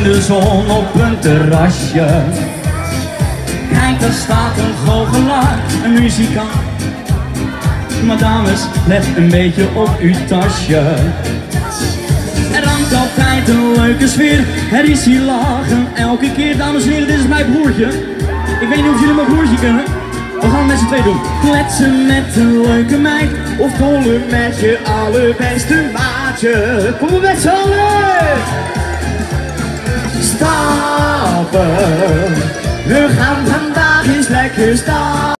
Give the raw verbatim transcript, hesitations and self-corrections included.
de zon op een terrasje. Kijk, daar staat een goochelaar, een muzikant. Maar dames, let een beetje op uw tasje. Er hangt altijd een leuke sfeer, er is hier lachen elke keer. Dames en heren, dit is mijn broertje. Ik weet niet of jullie mijn broertje kennen. We gaan het met z'n twee doen. Kletsen met een leuke meid of dollen met je allerbeste maatje. Kom op met z'n allen! Stappen, we gaan vandaag eens lekker staan.